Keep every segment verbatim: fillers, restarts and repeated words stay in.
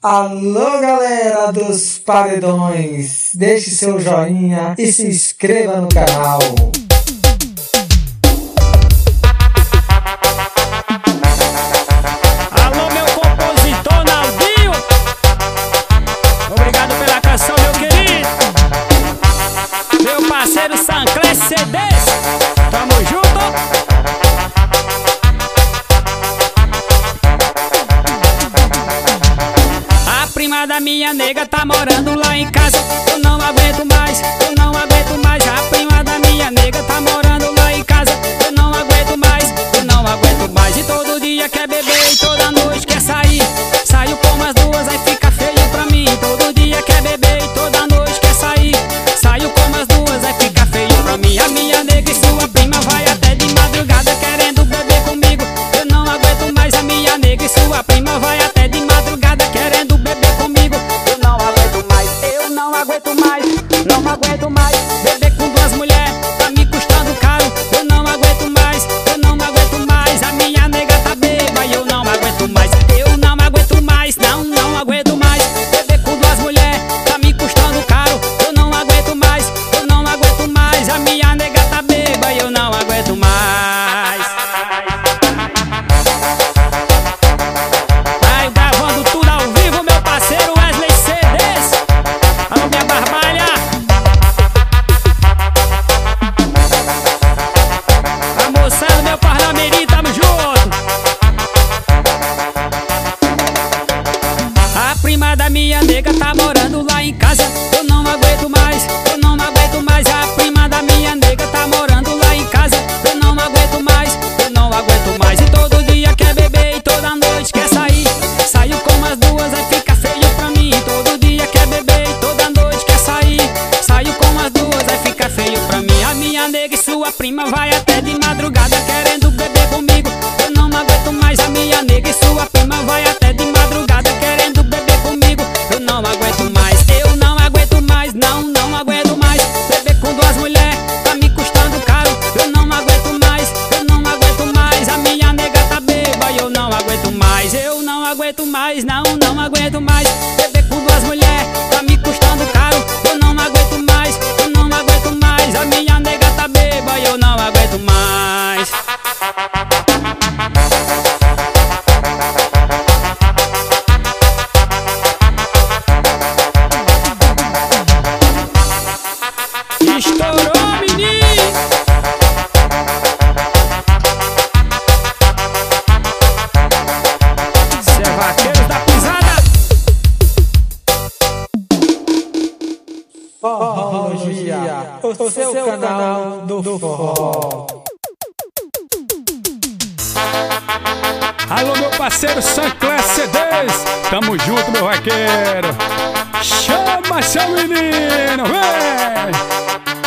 Alô, galera dos paredões, deixe seu joinha e se inscreva no canal. Alô, meu compositor Naldinho, obrigado pela canção, meu querido. Meu parceiro Sancler C Ds, tamo junto. A prima da minha nega tá morando lá em casa. Eu não aguento mais, eu não aguento mais. A prima da minha nega tá morando lá em casa. Eu não aguento mais, eu não aguento mais. E todo dia quer beber e toda noite quer sair. Saio com as duas, aí fica feio pra mim. Todo dia quer beber e toda noite quer sair. Saio com as duas, aí fica feio pra mim. A minha nega e sua prima vai até de madrugada querendo beber comigo. Eu não aguento mais. A minha nega e sua prima vai até de madrugada querendo beber comigo. Eu não aguento mais, eu não aguento mais. Não aguento mais, beber com duas mulheres tá me custando caro. Eu não aguento mais, eu não aguento mais. A minha nega tá bêbada e eu não aguento mais. Eu não aguento mais, não, não aguento mais. Beber com duas mulheres tá me custando caro. Eu não aguento mais, eu não aguento mais. A minha nega tá bêbada e eu não aguento mais. Ai, gravando tudo ao vivo, meu parceiro Wesley C Ds. Alô, minha barbalha. A moçada, meu parlamento, tamo junto. A prima da minha nega tá morando lá em casa. Eu não aguento mais, eu não aguento mais. A prima da minha nega tá morando lá em casa. Eu não aguento mais, eu não aguento mais. E todo dia quer beber e toda noite quer sair. Saio com as duas, aí fica feio pra mim. Todo dia quer beber e toda noite quer sair. Saio com as duas, aí fica feio pra mim. A minha nega e sua prima vai até de madrugada querendo beber comigo. Eu não aguento mais. A minha nega e sua prima vai até de madrugada querendo beber comigo. Eu não aguento mais, eu não aguento mais. Não, não aguento mais. Beber com duas mulheres tá me custando caro. Eu não aguento mais, eu não aguento mais. A minha nega tá bêbada e eu não aguento mais. Eu não aguento mais, não, não aguento mais. Beber com duas mulheres tá me custando caro. Eu não aguento mais, eu não aguento mais. A minha nega tá bêbada e eu não aguento mais. Estourou, menino! Cê é vaqueiro da pisada! Forrologia, o seu canal do forró. Alô, meu parceiro Sancler C Ds, tamo junto, meu vaqueiro. Chama seu menino, vem!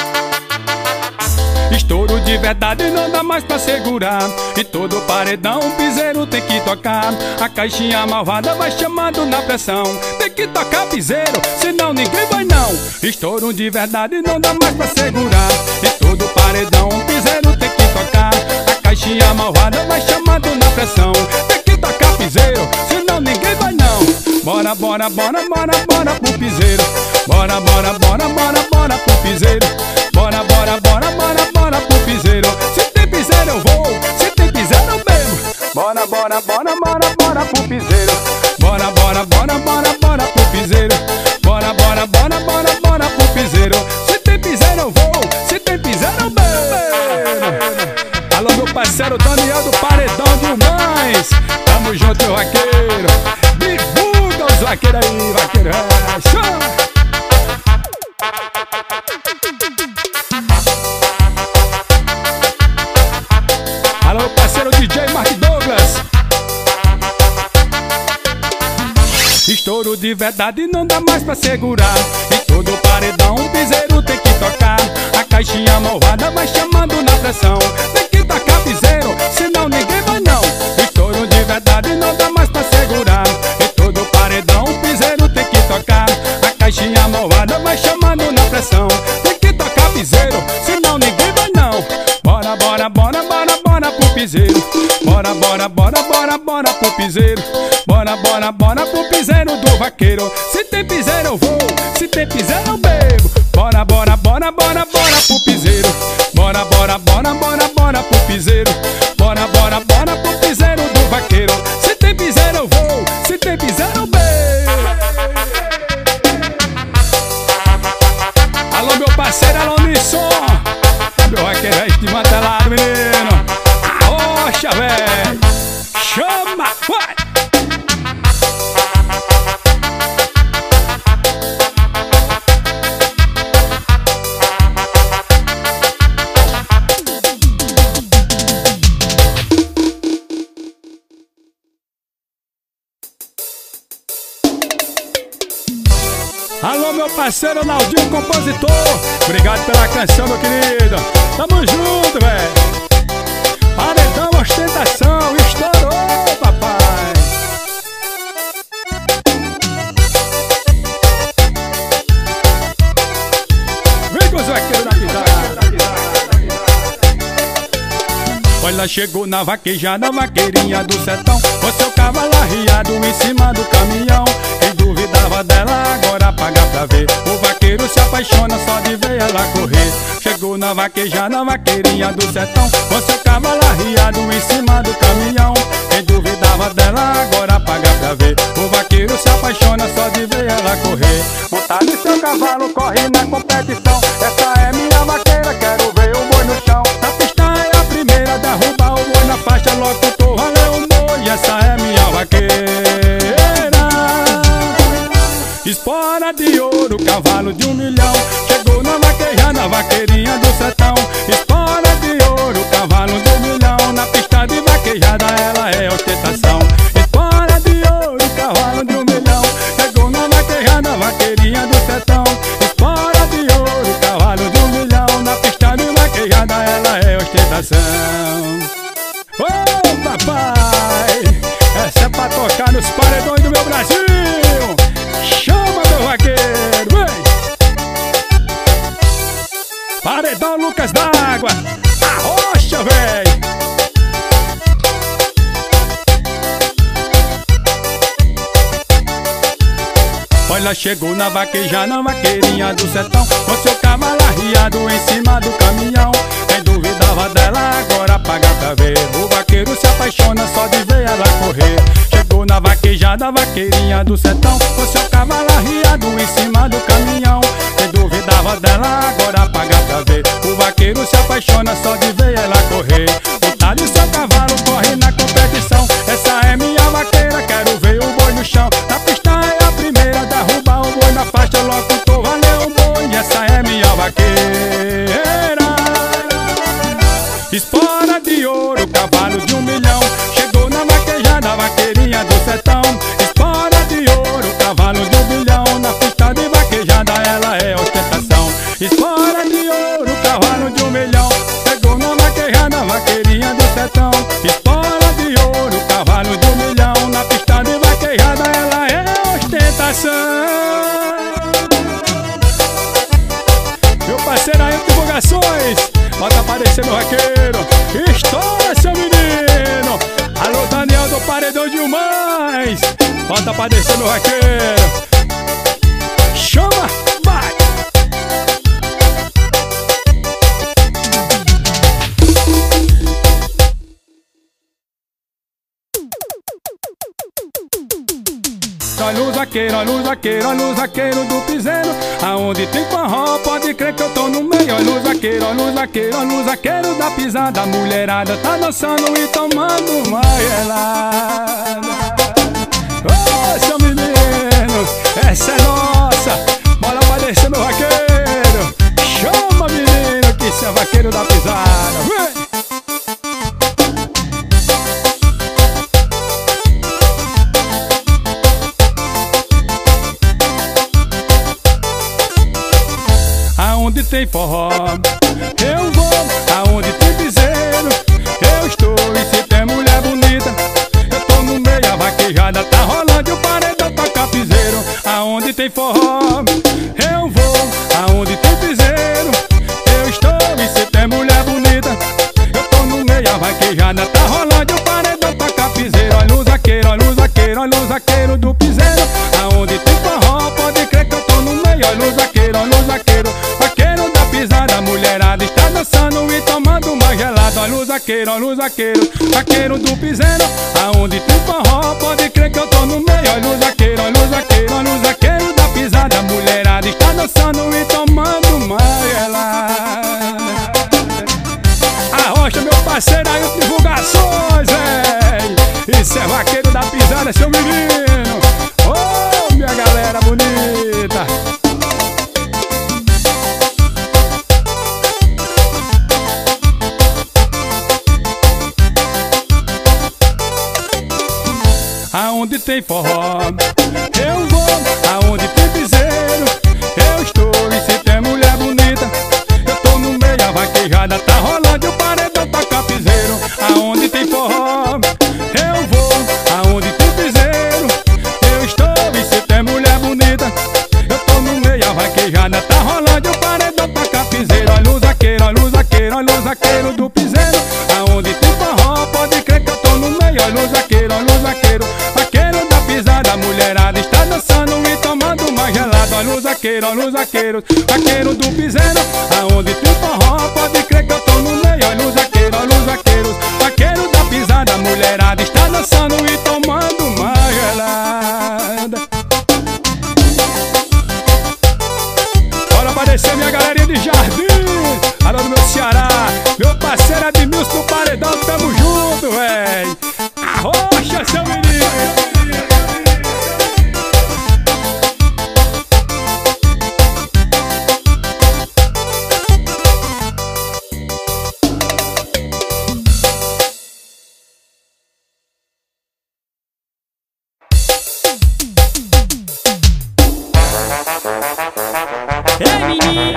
Estouro de verdade, não dá mais pra segurar. E todo paredão, um piseiro tem que tocar. A caixinha malvada vai chamando na pressão. Tem que tocar piseiro, senão ninguém vai não. Estouro de verdade, não dá mais pra segurar. E todo paredão, um piseiro tem que tocar. A caixinha malvada vai chamando na pressão. Tem que tocar piseiro, senão ninguém vai não. Bora, bora, bora, bora, bora pro piseiro. Bora, bora, bora, bora, bora pro piseiro. Bora, bora, bora, bora, bora pro piseiro. Se tem piseiro eu vou, se tem piseiro eu bebo. Bora, bora, bora, bora, bora pro piseiro. Bora, bora, bora, bora, bora pro piseiro. Bora, bora, bora, bora, bora pro piseiro. Se tem piseiro eu vou, se tem piseiro eu bebo. Alô, meu parceiro Daniel do Paredão de Mães, tamo junto, meu vaqueiro. Divulga os vaqueiros aí, vaqueiro. É, chama! Alô, parceiro D J Mark Douglas. Estouro de verdade, não dá mais pra segurar. E todo paredão, um piseiro tem que tocar. A caixinha malvada vai chamando na pressão. Tem que tocar piseiro, senão ninguém vai não. Estouro de verdade, não dá mais pra segurar. E todo paredão, um piseiro tem que tocar. A caixinha malvada vai chamando na pressão. Tem que tocar piseiro, senão ninguém vai não. Bora, bora, bora, bora, bora pro piseiro. Bora, bora, bora, bora, bora pro piseiro. Bora, bora, bora pro piseiro. piseiro do vaqueiro. Se tem piseiro eu vou, se tem piseiro eu bebo. Bora, bora, bora, bora, bora pro piseiro. Bora, bora, bora, bora, bora pro piseiro. Bora, bora, bora pro piseiro do vaqueiro. Se tem piseiro eu vou, se tem piseiro eu bebo. Alô meu parceiro Alonisson, meu vaqueiro aí de mantelado, menino. Arrocha, velho, chama, vai. Alô meu parceiro Naldinho, compositor, obrigado pela canção, meu querido. Tamo junto, velho. Paredão, ostentação, estourou, papai. Vem com os vaqueiros da pisada. Olha, chegou na vaquejada, vaqueirinha do sertão, com seu cavalo arriado em cima do caminhão. Quem duvidava dela agora paga pra ver. O vaqueiro se apaixona só de ver ela correr. Chegou na vaquejada, vaqueirinha do sertão, com seu cavalo arriado em cima do caminhão. Quem duvidava dela agora paga pra ver. O vaqueiro se apaixona só de ver ela correr. Montado em seu cavalo, corre na competição. Essa é minha vaqueira, quero ver o boi no chão. Na pista é a primeira, derruba o boi na faixa, logo tô valeu o boi. Essa é minha vaqueira. Espora de ouro, cavalo de um milhão. Chegou na vaquejada, vaqueirinha do sertão. Espora de ouro, cavalo de um milhão. Na pista de vaquejada ela é ostentação. Espora de ouro, cavalo de um milhão. Chegou na vaquejada, vaqueirinha do sertão. Espora de ouro, cavalo de um milhão. Na pista de vaquejada ela é ostentação. Ô oh, papai, essa é pra tocar nos paredões do meu Brasil. Chama meu vaqueiro, vem! Paredão Lucas d'Água, arrocha, véi! Olha, chegou na vaquejada, vaqueirinha do sertão, com seu cavalo arriado em cima do caminhão. Quem duvidava dela agora paga pra ver. O vaqueiro se apaixona só de ver ela correr. Chegou na vaquejada, vaqueirinha do sertão, com seu cavalo arriado em cima do caminhão. Quem duvidava dela agora paga pra ver. O vaqueiro se apaixona só de ver ela correr. Montado em seu cavalo, corre na competição. Essa é minha vaqueira, quero ver o boi no chão. Na pista é a primeira, derruba o boi na faixa, logo tô valeu o boi. Essa é minha vaqueira. Espora de ouro, cavalo de um milhão. Chegou na vaquejada, vaqueirinha do sertão. Espora de ouro, cavalo de um milhão. Na pista de vaquejada ela é ostentação. Espora de ouro, cavalo de um milhão. Chegou na vaquejada, vaqueirinha do sertão. Espora de ouro, cavalo de um milhão. Na pista de vaquejada ela é ostentação. Meu parceiro aí, divulgações, bota aparecer meu vaqueiro. Estoura, seu menino. Alô, Daniel do Paredão de Humães, bota aparecer meu vaqueiro. Chama, vai. Olha o vaqueiro, olha o vaqueiro, olha o vaqueiro do piseiro. Aonde tem forró, pode crer que eu tô no meio. Olha o vaqueiro, olha o vaqueiro, olha o vaqueiro da pisada. A mulherada tá dançando e tomando uma gelada. Ô, oh, seu menino, essa é nossa. Bora aparecer meu vaqueiro. Chama, menino, que esse é o vaqueiro da pisada. Vem! Aonde tem forró, eu vou. Aonde tem piseiro, eu estou. E se tem mulher bonita, eu tô no meio. A vaquejada tá rolando e o paredão toca piseiro. Aonde tem forró, eu vou. Aonde tem piseiro, eu estou. E se tem mulher bonita, eu tô no meio. A vaquejada tá rolando e o paredão toca piseiro. Olha o zaqueiro, olha o zaqueiro, olha o zaqueiro do piseiro. vaqueiro, olha os vaqueiros, vaqueiro do piseiro. Aonde tem forró, pode crer que eu tô no meio. Olha os vaqueiros, olha os vaqueiros, olha os vaqueiros da pisada. A mulherada está dançando e tomando mais gelada. Arrocha, meu parceiro, aí o divulgações, é. Isso é vaqueiro da pisada, seu menino. Ô, oh, minha galera bonita. Aonde tem forró, eu vou. Aonde tem piseiro, eu estou. E se tem mulher bonita, eu tô no meio. A vaquejada tá rolando e o paredão tá capiseiro. Aonde tem forró, eu vou. Aonde tem piseiro, eu estou. E se tem mulher bonita, eu tô no meio. A vaquejada tá rolando e o paredão tá capiseiro. Olha o zaqueiro, olha o zaqueiro, olha o zaqueiro do piseiro. Aonde tem forró, pode crer que eu tô no meio. Olha o zaqueiro, olha o zaqueiro, vaqueiro da pisada. A mulherada está dançando e tomando mais gelado. Olha o zaqueiro, olha o zaqueiro, vaqueiro do piseiro. Aonde tem forró, pode crer que eu tô no meio. Olha o zaqueiro, olha o zaqueiro, vaqueiro da pisada. A mulherada está dançando e tomando mais gelada. Bora aparecer minha galerinha de Jardim. Alô do meu Ceará, meu parceiro Edmilson do Paredão, tamo junto, véi. Arrocha, seu menino. Ei, menino,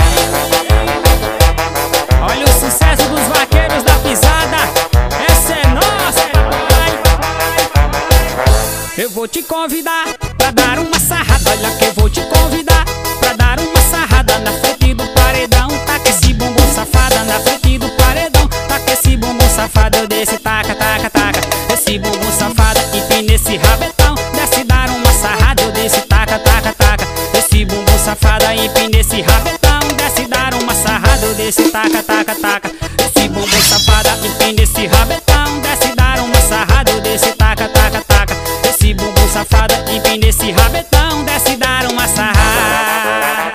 olha o sucesso dos vaqueiros da pisada. Essa é nossa, papai. Eu vou te convidar pra dar uma sarrada. Olha que eu vou te convidar pra dar uma sarrada na frente do paredão. Taca esse bumbum safada na frente do paredão. Taca esse bumbum safado, eu desce, taca, taca, taca. Esse bumbum safado, empina esse rabetão. Desce dar uma sarrada, eu desce, taca, taca, taca. Esse bumbum safada, empina esse rabetão. Desce dar uma sarrada, eu desce, taca, taca, taca. Esse bumbum safada, empina esse rabetão. Desce dar uma sarrada, eu desce, taca, taca, taca. Esse bumbum safada, empina esse rabetão. Desce dar uma sarrada.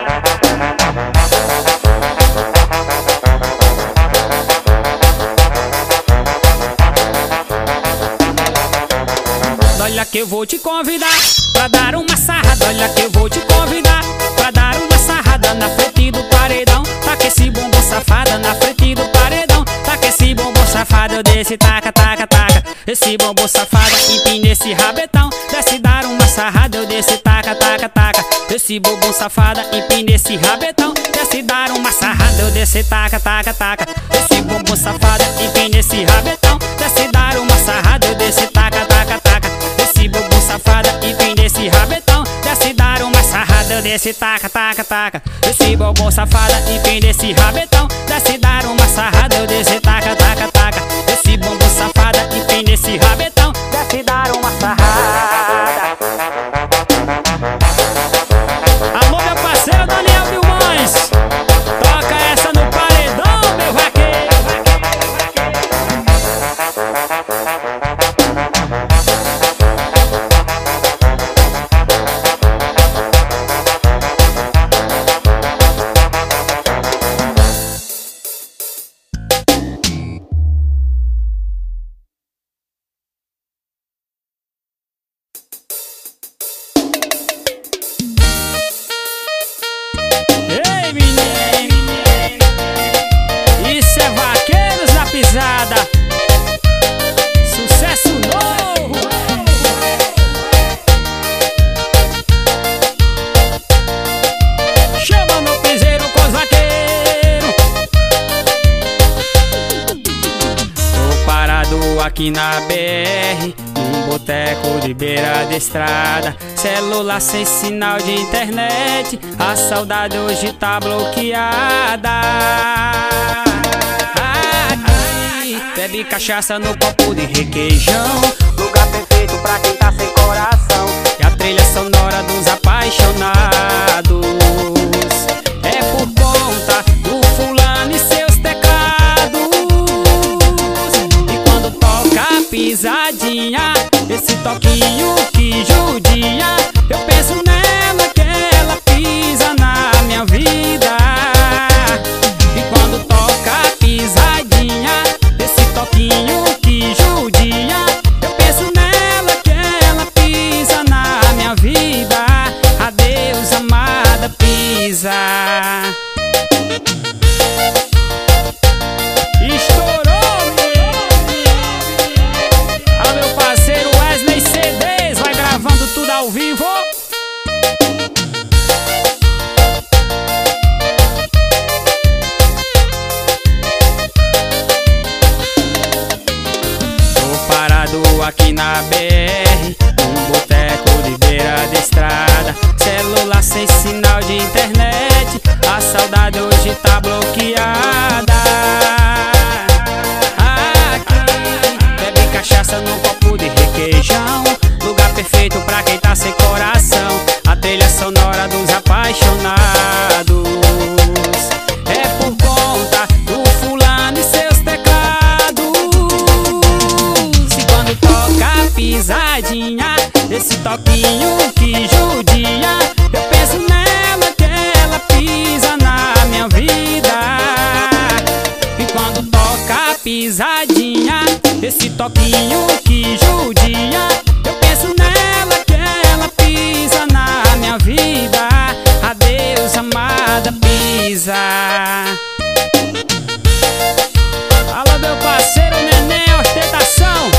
Olha que eu vou te convidar pra dar uma sarrada. Olha que eu vou te convidar pra dar uma sarrada na frente do paredão. Taca esse bumbum safada na frente do paredão. Taca esse bumbum safado, eu desce, taca, taca, taca. Esse bumbum safado, empina esse rabetão. Desce dar uma sarrada, eu desce, taca, taca, taca. Esse bumbum safada, empina esse rabetão. Desce dar uma sarrada, eu desce, taca, taca, taca. Esse bumbum safada, empina esse rabetão. Desce dar uma sarrada, eu desce, taca, taca, taca. Esse bumbum safada, empina esse rabetão. Desce dar uma sarrada, eu desce, taca, taca, taca. Esse bumbum safada, empina esse rabetão. Desce dar uma sarrada, eu desce, taca, taca, taca. Esse bumbum safada, empina esse rabetão. Desce dar uma sarrada. Alô, meu parceiro Daniel Vilmães, toca essa no paredão, meu vaqueiro. Ei, menino, isso é vaqueiros da pisada. Sucesso novo. Chama no piseiro com os vaqueiros. Tô parado aqui na B R, num boteco de beira de estrada. Celular sem sinal de internet, a saudade hoje tá bloqueada. Aqui, bebe cachaça no copo de requeijão, lugar perfeito pra quem tá sem coração. E a trilha sonora dos apaixonados é por conta do fulano e seus teclados. da B R, um boteco de beira de estrada. Celular sem sinal de internet, a saudade hoje tá bloqueada. Aqui, bebe cachaça num copo de requeijão, lugar perfeito pra quem tá sem coração. A trilha sonora dos apaixonados é por conta do fulano e seus teclados. E quando toca a pisadinha, esse toquinho que judia, eu penso nela que ela pisa na minha vida. E quando toca a pisadinha, esse toquinho que judia, eu penso nela que ela pisa na minha vida. Adeus, amada, pisa. Alô, meu parceiro Neném, ostentação.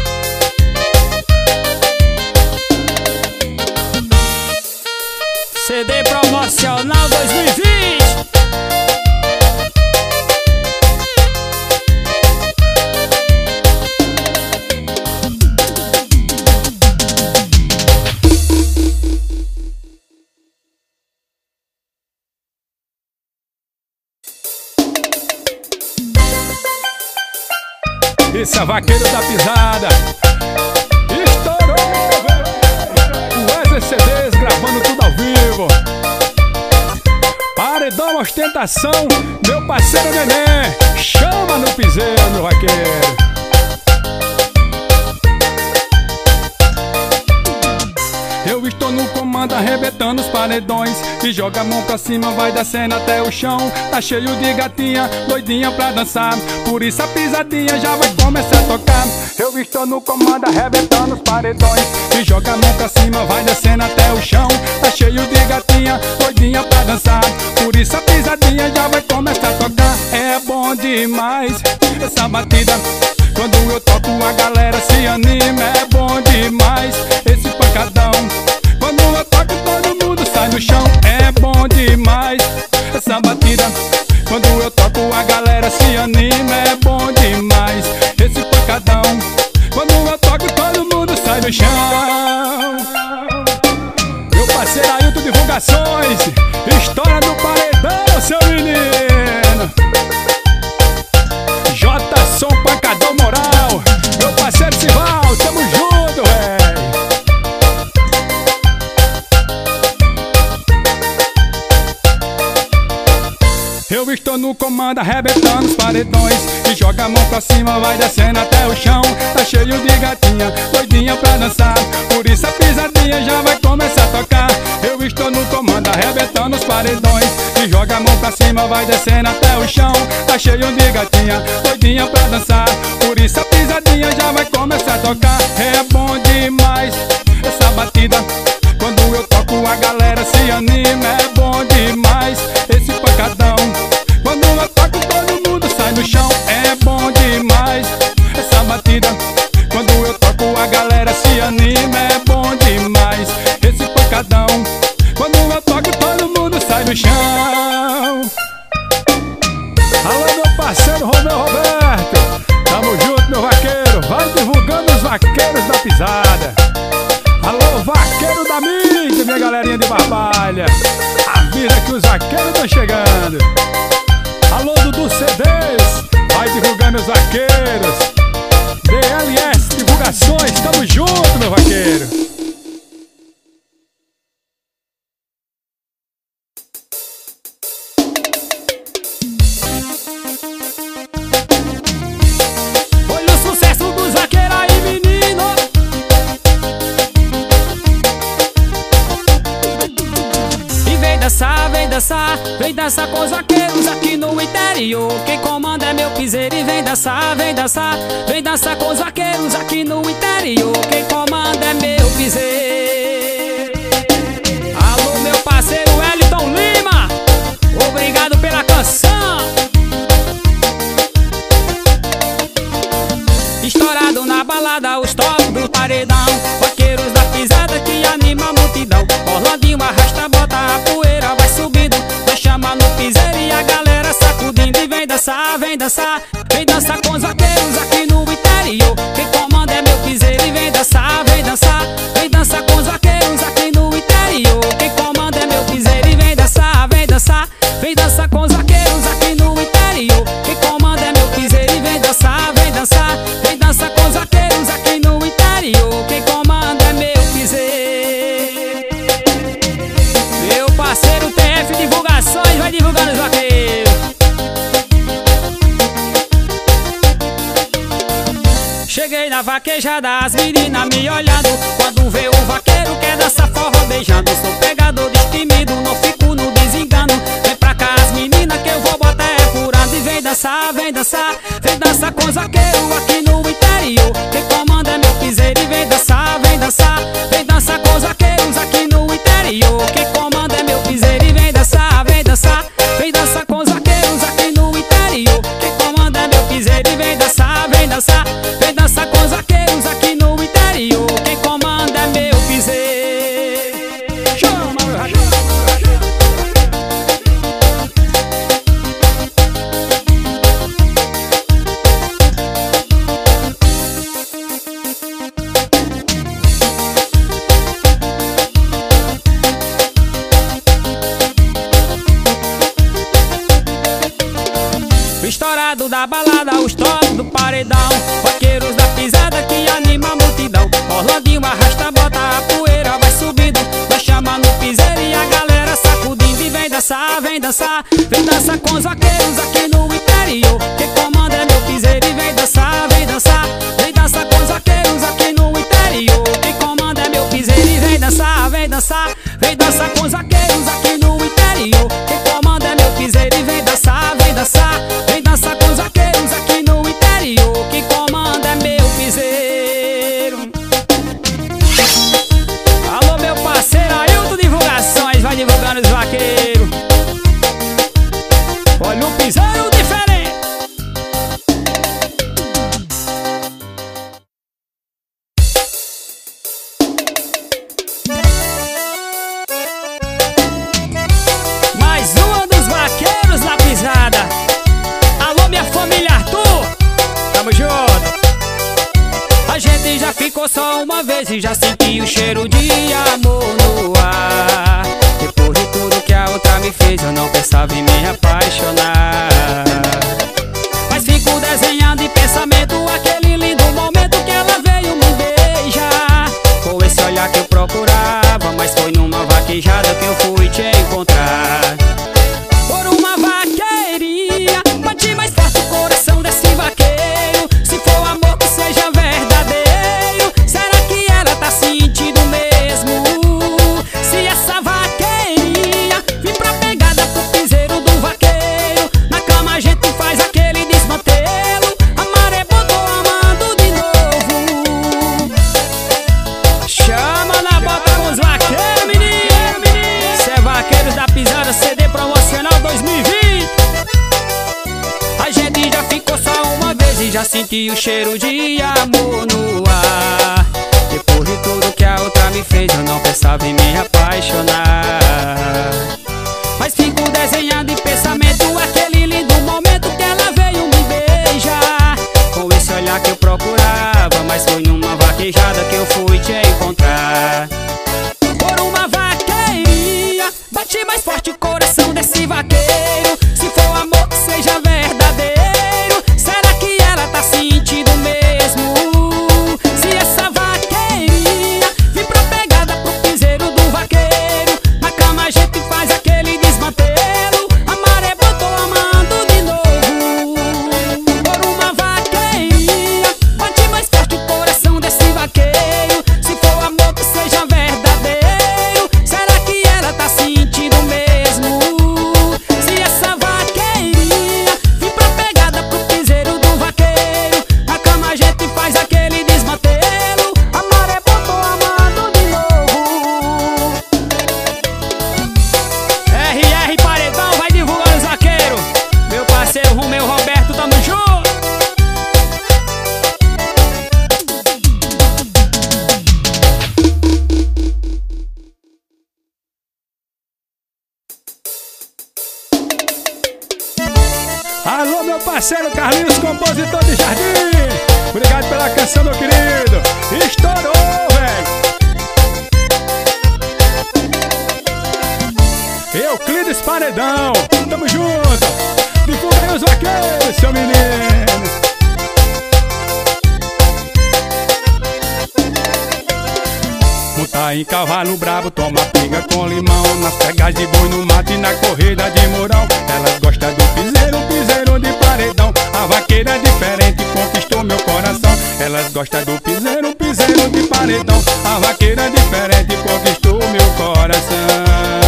C D promocional dois mil e vinte. Esse é Vaqueiro da Pisada. Estourou, velho. Wesley C Ds gravando tudo ao vivo. Paredão ostentação, meu parceiro Neném. Chama no piseiro, meu vaqueiro. Eu estou no comando arrebentando os paredões, e joga a mão pra cima, vai descendo até o chão. Tá cheio de gatinha, doidinha pra dançar, por isso a pisadinha já vai começar a tocar. Eu estou no comando arrebentando os paredões, e joga a mão pra cima, vai descendo até o chão. Tá cheio de gatinha, doidinha pra dançar, por isso a pisadinha já vai começar a tocar. É bom demais essa batida, quando eu toco a galera se anima. É bom demais esse pancadão, quando eu toco todo mundo sai no chão. É bom demais essa batida, quando eu toco a galera se anima. É bom demais esse pancadão, quando eu toco todo mundo sai no chão. Meu parceiro Ailton Divulgações, história do paredão, seu menino. J. Som Pancadão Moral, meu parceiro Sival, tamo junto, véi. Eu estou no comando arrebentando os paredões, e joga a mão pra cima, vai descendo até o chão. Tá cheio de gatinha, doidinha pra dançar, por isso a pisadinha já vai começar a tocar. Eu estou no comando arrebentando os paredões, e joga a mão pra cima, vai descendo até o chão. Tá cheio de gatinha, doidinha pra dançar, por isso a pisadinha já vai começar a tocar. É bom demais essa batida, quando eu toco a galera se anima. É bom demais esse pancadão, quando eu toco todo mundo sai no chão. É bom demais essa batida, quando eu toco a galera se anima. É bom demais esse pancadão, quando eu toco todo mundo sai do chão. Alô, meu parceiro Romeu Roberto, tamo junto, meu vaqueiro. Vai divulgando os vaqueiros da pisada. Alô, vaqueiro da mídia, minha galerinha de Barbalha, avisa que os vaqueiros estão chegando. Alô, Dudu C Ds, vai divulgando os vaqueiros. D L S Divulgações, tamo junto, meu vaqueiro. Olha o sucesso dos vaqueiros aí, menino. E vem dançar, vem dançar, vem dançar com os vaqueiros aqui no interior. Quem comanda é meu piseiro. E vem dançar, vem dançar, vem dançar com os vaqueiros aqui no interior. Quem comanda é meu piseiro. Alô, meu parceiro Wellington Lima, obrigado pela canção. Estourado na balada, os top do paredão, vaqueiros da pisada que anima a multidão. Orlandinho arrasta, bota a poeira, vai subindo, vai chamar no piseiro e a galera sacudindo. E vem dançar, vem dançar, vem dançar com os vaqueiros aqui no interior. Quem comanda é meu piseiro. E vem dançar, divulgando os vaqueiros. Cheguei na vaquejada, as meninas me olhando. Quando vê o vaqueiro quer dançar forró beijando. Sou pegador destemido, não fico no desengano. Vem pra cá as meninas que eu vou botar é furado. E vem dançar, vem dançar, vem dançar com os vaqueiros aqui no interior. Quem comanda é meu piseiro. E vem dançar, vem dançar, vem dançar com os vaqueiros aqui no interior. Quem comanda é meu piseiro. E vem dançar, vem dançar, vem dançar com os vaqueiros aqui no interior. Quem comanda é meu piseiro. E vem dançar, vem dançar, vem dançar com os vaqueiros aqui no interior. Quem comanda é meu piseiro. Chama, estourado da balada, os toques do paredão. Vaqueiros da pisada que anima a multidão. Orlandinho arrasta, bota a poeira, vai subindo, vai chamando o piseiro e a galera sacudindo. E vem dançar, vem dançar, vem dançar com os vaqueiros aqui no interior. Quem comanda é meu piseiro. E vem dançar, vem dançar, vem dançar com os vaqueiros aqui no interior. Quem comanda é meu piseiro. E vem dançar, vem dançar, vem dançar com os vaqueiros aqui no interior. Quem comanda é meu piseiro. E vem dançar, vem dançar, vem dançar com os vaqueiros aqui no interior. Quem comanda é meu piseiro. Alô meu parceiro Ailton Divulgações, vai divulgando os vaqueiros. Olha um piseiro diferente. Mais uma dos vaqueiros na pisada. Alô minha família Arthur, tamo junto. A gente já ficou só uma vez e já senti o cheiro de amor no ar. Depois de tudo que a outra me fez, eu não pensava em me apaixonar. Mas fico desenhando em pensamento aquele lindo momento que ela veio me beijar. Com esse olhar que eu procurava, mas foi numa vaquejada que eu fui te encontrar. Por uma vaqueirinha, bate mais forte o coração desse vaqueiro. Se for amor que seja verdadeiro, será que ela tá sentindo mesmo? Se essa vaqueirinha vir pra pegada pro piseiro do vaqueiro, na cama a gente faz aquele desmantelo. A maré botou amando de novo. Chama na bota com os vaqueiros, menino. Cê é vaqueiros da pisada, C D promocional dois mil e vinte. A gente já ficou só uma vez e já senti o cheiro de amor no ar. Depois de tudo que a outra me fez, eu não pensava em me apaixonar. Mas fico desenhando em pensamento aquele lindo momento que ela veio me beijar. Com esse olhar que eu procurava, mas foi numa vaquejada que eu fui te encontrar. Por uma vaqueirinha, bate mais forte o coração desse vaqueiro. Se for amor que seja verdadeiro, será que ela tá sentindo mesmo? Se essa vaqueirinha vir pra pegada pro piseiro do vaqueiro, na cama a gente faz aquele desmantelo. A maré botou amando de novo. Por uma vaqueirinha, bate mais forte o coração desse vaqueiro. Se for amor que seja verdadeiro, será que ela tá sentindo mesmo? Se essa vaqueirinha vir pra pegada pro piseiro do vaqueiro, na cama a gente faz aquele desmantelo. A maré botou amando de novo. R R Paredão, vai divulgar os vaqueiros. Meu parceiro Romeu Roberto, tamo junto. Alô meu parceiro Carlinhos, compositor de Jardim. Obrigado pela canção, meu querido. Estourou, velho. Euclides Paredão, tamo junto. Divulga aí os vaqueiros, seu menino. Montar Montar em cavalo brabo, toma pinga com limão, nas pegas de boi no mato e na corrida de mourão. Elas gostam do piseiro, piseiro de paredão. A vaqueira é diferente, conquistou meu coração. Elas gostam do piseiro, piseiro de paredão. A vaqueira é diferente, conquistou meu coração.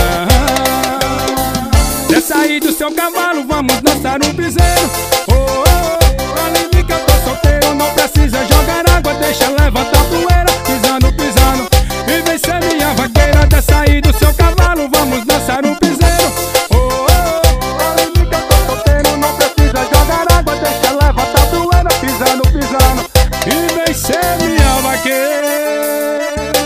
Desce aí do seu cavalo, vamos dançar um piseiro. Oh, oh, oh, alívio que eu tô solteiro, não precisa jogar água, deixa levantar poeira, pisando, pisando. E vem ser minha vaqueira, desce aí do seu cavalo, vamos dançar um piseiro. Oh, oh, oh, alívio que eu tô solteiro, não precisa jogar água, deixa levantar poeira, pisando, pisando. E vem ser minha vaqueira.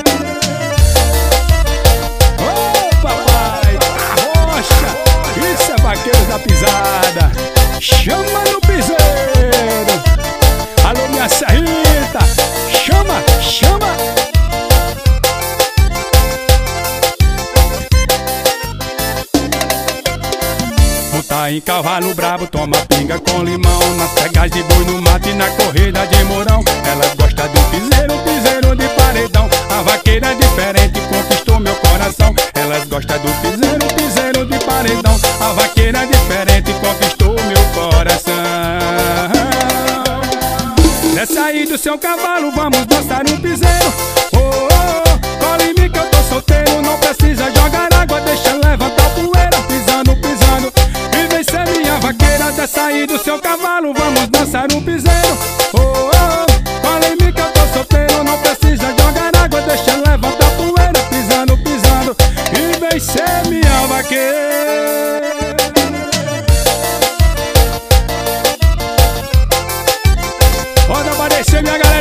Oh, papai, arrocha, isso é vaqueiro da pisada. Chama no piseiro. Alô, minha Serrita, chama, chama. Montar em cavalo brabo, toma pinga com limão, nas pegas de boi no mato e na corrida de mourão. Elas gostam do piseiro, piseiro de paredão. A vaqueira é diferente, conquistou meu coração. Elas gostam do piseiro, piseiro de paredão. A vaqueira é diferente, conquistou meu coração. Desce aí do seu cavalo, vamos dançar um piseiro. Oh, oh, oh, cola em mim que eu tô solteiro, não precisa jogar água, deixa levantar poeira, pisando, pisando. E vem ser minha vaqueira, desce aí do seu cavalo, vamos dançar um piseiro. Oh, oh, oh, cola em mim que eu tô solteiro, não precisa jogar água, deixa levantar poeira, pisando, pisando. E vem ser minha vaqueira. Pode aparecer, minha galera.